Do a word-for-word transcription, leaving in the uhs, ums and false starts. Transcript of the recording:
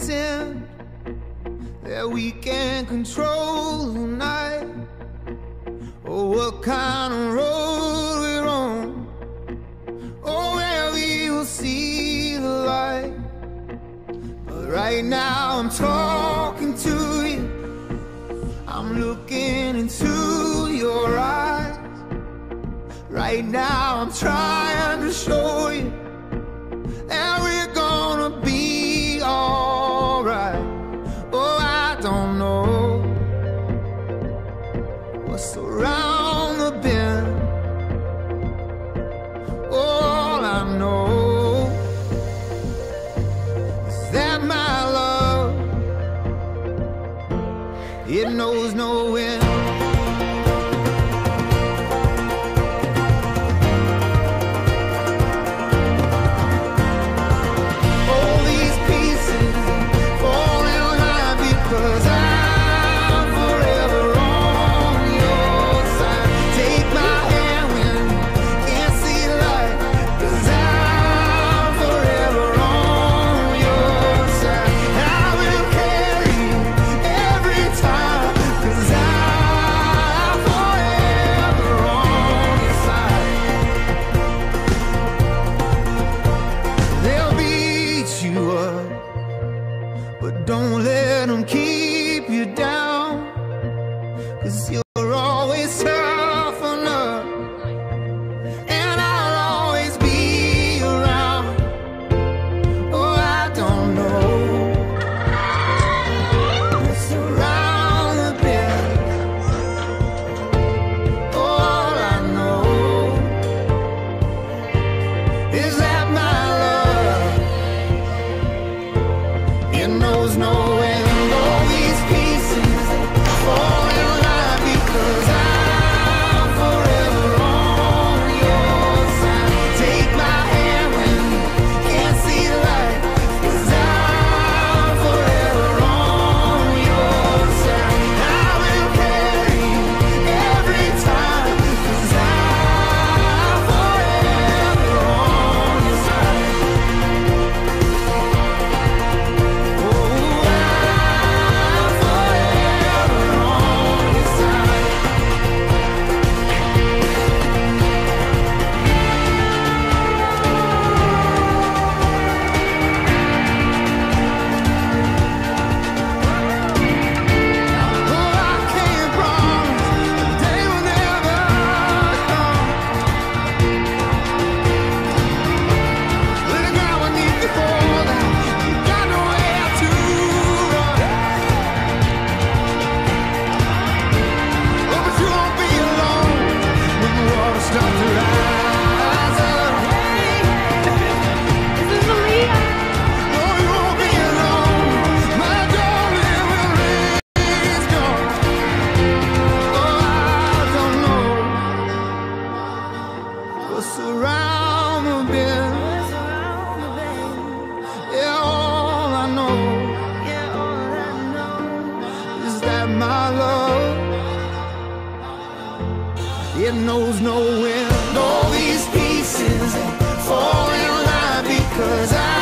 pretend that we can control the night, or what kind of road we're on, or where we will see the light. But right now I'm talking to you, I'm looking into your eyes. Right now I'm trying to show you that we're gonna be alright. Oh, I don't know what's around the bend. All I know is that my love, it knows no end. But don't let them keep you down, 'cause you're always tough enough, and I'll always be around. Oh, I don't know what's around the bend. All I know is that my love, it knows no end. All these pieces fall in line because I'm forever on your side. Take my hand when you can't see the light, 'cause I'm forever on your side. I will carry you every time, 'cause I'm forever on your side. Around the bend, yeah, all I know, yeah, all I know is that my love, it knows no end. All these pieces fall in line because I